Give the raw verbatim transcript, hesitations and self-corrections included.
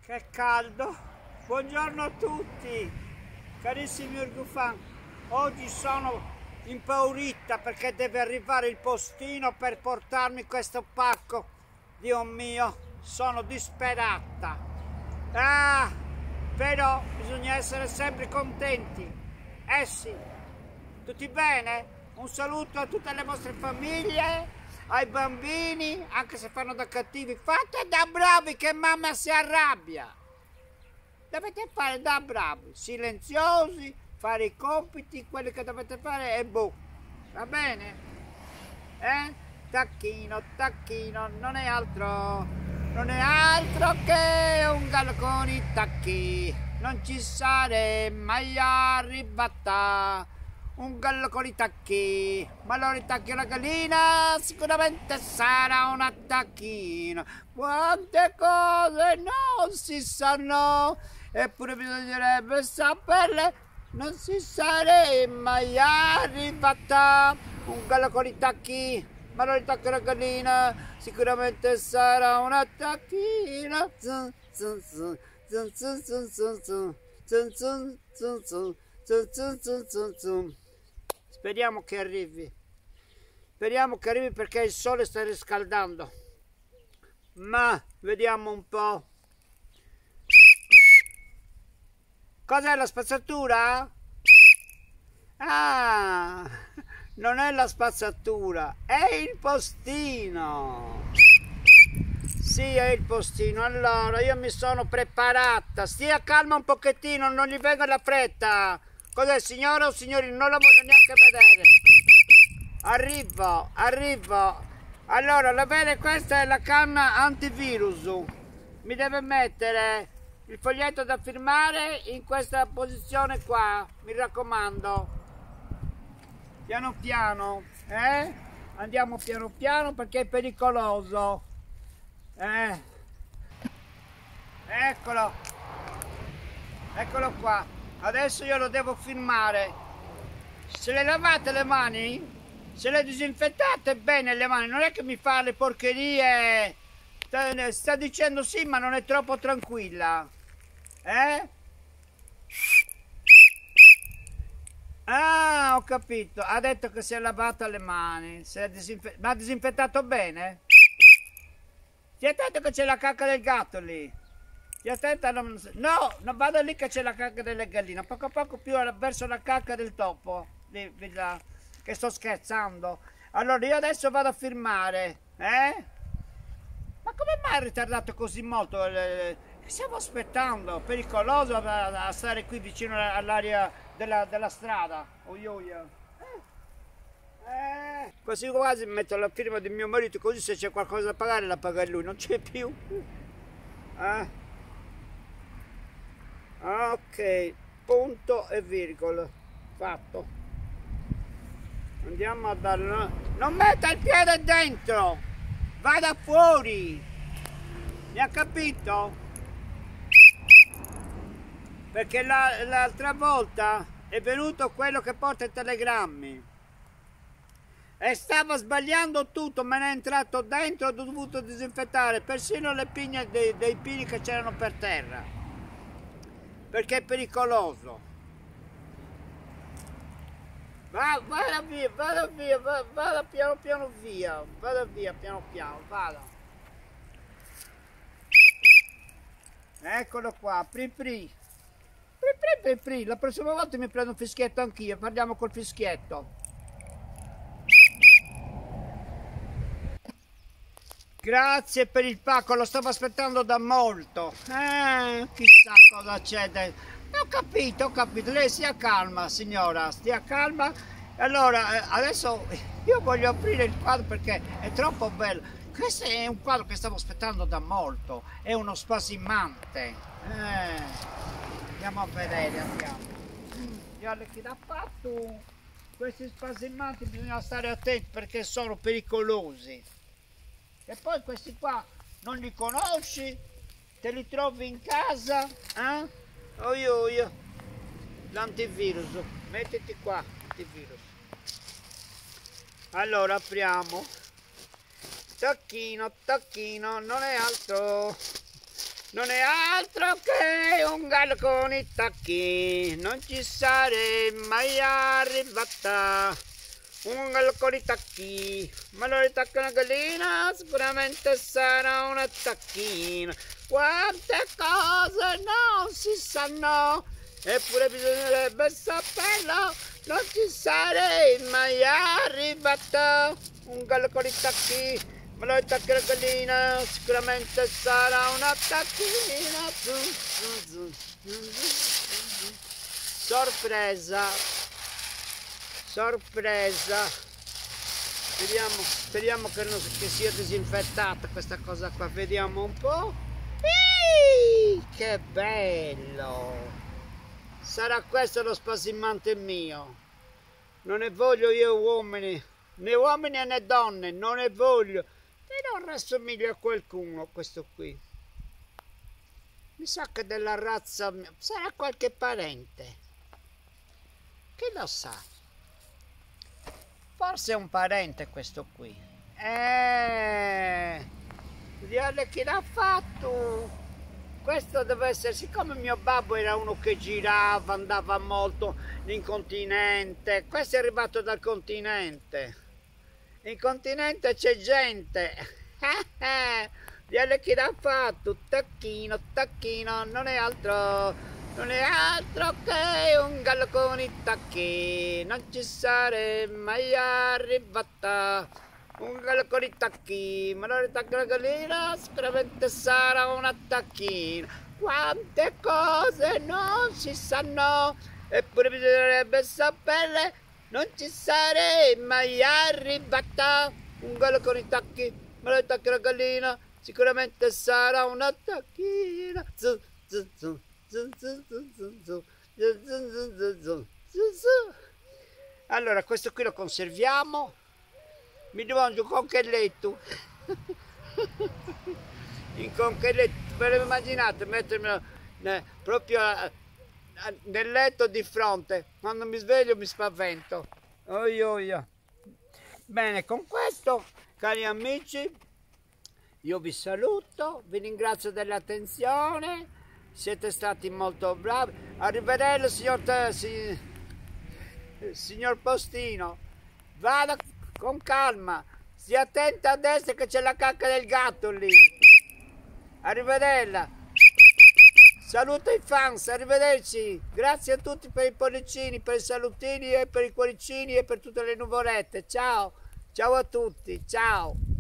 Che caldo! Buongiorno a tutti, carissimi Urgufan. Oggi sono impaurita perché deve arrivare il postino per portarmi questo pacco. Dio mio, sono disperata. Ah, però bisogna essere sempre contenti. Eh sì, tutti bene? Un saluto a tutte le vostre famiglie, ai bambini, anche se fanno da cattivi, fate da bravi che mamma si arrabbia. Dovete fare da bravi, silenziosi, fare i compiti, quelli che dovete fare e boh, va bene? Eh? Tacchino, tacchino, non è altro, non è altro che un gallo con i tacchi, non ci sarei mai arrivata. Un gallo con i tacchi, ma allora i tacchi alla gallina sicuramente sarà un attacchino. Quante cose non si sanno, eppure bisognerebbe saperle, non si sarei mai arrivata. Un gallo con i tacchi, ma allora i tacchi alla gallina sicuramente sarà un attacchino. Zun, zun, zun, zun, zun, zun, zun, zun, zun, zun, zun, zun. Zum, zum, zum, zum, zum. Speriamo che arrivi. Speriamo che arrivi perché il sole sta riscaldando. Ma vediamo un po'. Cos'è la spazzatura? Ah, non è la spazzatura, è il postino. Sì, è il postino. Allora, io mi sono preparata. Stia calma un pochettino, non gli venga la fretta. Cos'è, signora o signori? Non la voglio neanche vedere. Arrivo, arrivo. Allora, la bene, questa è la canna antivirus. Mi deve mettere il foglietto da firmare in questa posizione qua. Mi raccomando. Piano piano, eh? Andiamo piano piano perché è pericoloso. Eh. Eccolo. Eccolo qua. Adesso io lo devo firmare. Se le lavate le mani, se le disinfettate bene le mani, non è che mi fa le porcherie. Sta, sta dicendo sì, ma non è troppo tranquilla. Eh? Ah, ho capito. Ha detto che si è lavata le mani. Si è disinfe... Ma ha disinfettato bene? Stia attento che c'è la cacca del gatto lì. Stia attento, non... no, non vado lì che c'è la cacca delle galline. Poco a poco più verso la cacca del topo. Lì, là, che sto scherzando. Allora io adesso vado a firmare. Eh? Ma come mai è ritardato così molto? Che stiamo aspettando? Pericoloso a, a stare qui vicino all'area della, della strada. Oioia. Eh, quasi quasi metto la firma di mio marito, così se c'è qualcosa da pagare la paga lui, non c'è più. Eh? Ok, punto e virgola. Fatto. Andiamo a dare... Non metta il piede dentro! Vada fuori! Mi ha capito? Perché l'altra volta è venuto quello che porta i telegrammi. E stava sbagliando tutto, me ne è entrato dentro, ho dovuto disinfettare persino le pigne dei, dei pini che c'erano per terra, perché è pericoloso. Va, vada via, vada via, vada, vada piano piano via, vada via piano piano, vada. Eccolo qua, pri pri. Pri pri pri pri, la prossima volta mi prendo un fischietto anch'io, parliamo col fischietto. Grazie per il pacco, lo stavo aspettando da molto. Eh, chissà cosa c'è dentro. Ho capito, ho capito. Lei stia calma, signora, stia calma. Allora, adesso io voglio aprire il quadro perché è troppo bello. Questo è un quadro che stavo aspettando da molto. È uno spasimante. Eh, andiamo a vedere, andiamo. Guarda che l'ha fatto. Questi spasimanti bisogna stare attenti perché sono pericolosi. E poi questi qua non li conosci, te li trovi in casa, eh? Oio, oio. L'antivirus, mettiti qua, antivirus. Allora apriamo. Tacchino, tacchino, non è altro non è altro che un gallo con i tacchi, non ci sarei mai arrivata. Un gallo con i tacchi, ma non li tacca una gallina, sicuramente sarà una tacchina. Quante cose non si sanno, eppure bisognerebbe saperlo, non ci sarei mai arrivata. Un gallo con i tacchi, ma non li tacca una gallina, sicuramente sarà una tacchina. Sorpresa. Sorpresa, speriamo, speriamo che, non, che sia disinfettata questa cosa qua, vediamo un po'. Ehi, che bello, sarà questo lo spasimante mio, non ne voglio io uomini, né uomini né donne, non ne voglio, e non rassomiglia a qualcuno questo qui, mi sa che della razza mia, sarà qualche parente, chi lo sa. Forse è un parente questo qui. Eh, vediamo chi l'ha fatto. Questo deve essere, siccome mio babbo era uno che girava, andava molto in continente, questo è arrivato dal continente. In continente c'è gente. Vediamo chi l'ha fatto. Tacchino, tacchino, non è altro. Non è altro che un gallo con i tacchi, non ci sarei mai arrivata. Un gallo con i tacchi, ma non li tacca la gallina, sicuramente sarà una tacchina. Quante cose non si sanno, eppure bisognerebbe saperle, non ci sarei mai arrivata. Un gallo con i tacchi, ma non li tacca la gallina, sicuramente sarà una tacchina. Zu, zu, zu. Allora questo qui lo conserviamo, mi mangio un conchelletto in conchelletto, ve lo immaginate mettermelo eh, proprio a, a, nel letto di fronte, quando mi sveglio mi spavento. Oi, oi. Bene, con questo cari amici io vi saluto, vi ringrazio dell'attenzione. Siete stati molto bravi. Arrivederci signor, si, signor Postino. Vada con calma. Stia attenta a destra che c'è la cacca del gatto lì. Arrivederla. Saluto i fans, arrivederci. Grazie a tutti per i pollicini, per i salutini e per i cuoricini e per tutte le nuvolette. Ciao. Ciao a tutti. Ciao.